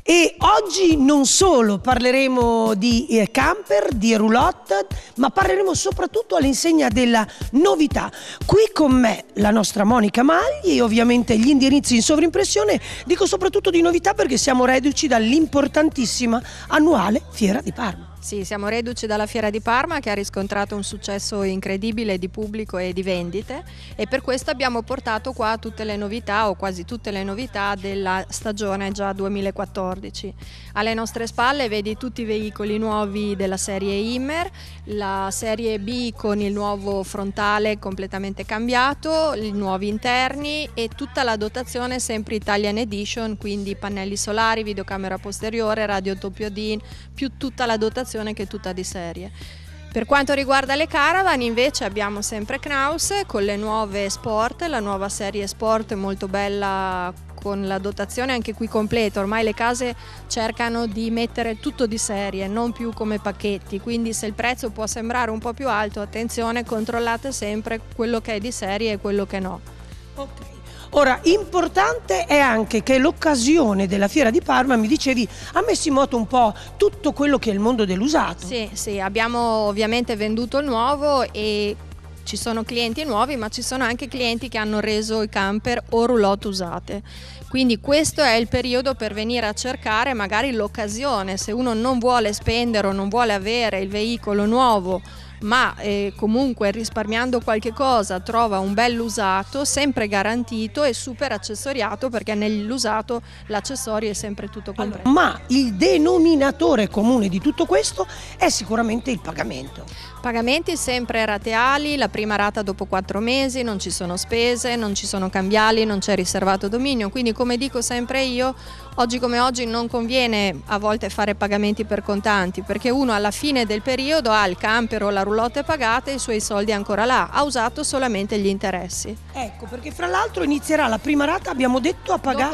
E oggi non solo parleremo di camper, di roulotte, ma parleremo soprattutto all'insegna della novità. Qui con me la nostra Monica Magli e ovviamente gli indirizzi in sovrimpressione. Dico soprattutto di novità perché siamo reduci dall'importantissima annuale Fiera di Parma. Sì, siamo reduci dalla Fiera di Parma che ha riscontrato un successo incredibile di pubblico e di vendite, e per questo abbiamo portato qua tutte le novità o quasi tutte le novità della stagione già 2014. Alle nostre spalle vedi tutti i veicoli nuovi della serie Immer, la serie B con il nuovo frontale completamente cambiato, i nuovi interni e tutta la dotazione sempre Italian Edition, quindi pannelli solari, videocamera posteriore, radio doppio DIN, più tutta la dotazione che è tutta di serie. Per quanto riguarda le caravan invece abbiamo sempre Knaus con le nuove Sport, la nuova serie Sport molto bella con la dotazione anche qui completa. Ormai le case cercano di mettere tutto di serie, non più come pacchetti, quindi se il prezzo può sembrare un po' più alto, attenzione, controllate sempre quello che è di serie e quello che no. Ok. Ora, importante è anche che l'occasione della Fiera di Parma, mi dicevi, ha messo in moto un po' tutto quello che è il mondo dell'usato. Sì, abbiamo ovviamente venduto il nuovo e ci sono clienti nuovi, ma ci sono anche clienti che hanno reso i camper o roulotte usate. Quindi questo è il periodo per venire a cercare magari l'occasione, se uno non vuole spendere o non vuole avere il veicolo nuovo, ma comunque risparmiando qualche cosa trova un bell'usato sempre garantito e super accessoriato, perché nell'usato l'accessorio è sempre tutto compreso. Ma il denominatore comune di tutto questo è sicuramente il pagamento. Pagamenti sempre rateali, la prima rata dopo 4 mesi, non ci sono spese, non ci sono cambiali, non c'è riservato dominio, quindi come dico sempre io, oggi come oggi non conviene a volte fare pagamenti per contanti, perché uno alla fine del periodo ha il camper o la roulotte pagata e i suoi soldi ancora là, ha usato solamente gli interessi. Ecco, perché fra l'altro inizierà la prima rata, abbiamo detto, a pagare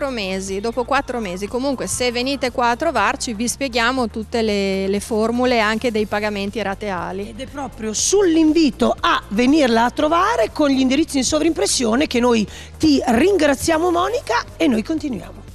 dopo 4 mesi. Comunque se venite qua a trovarci vi spieghiamo tutte le formule anche dei pagamenti rateali. Ed è proprio sull'invito a venirla a trovare con gli indirizzi in sovrimpressione che noi ti ringraziamo, Monica, e noi continuiamo.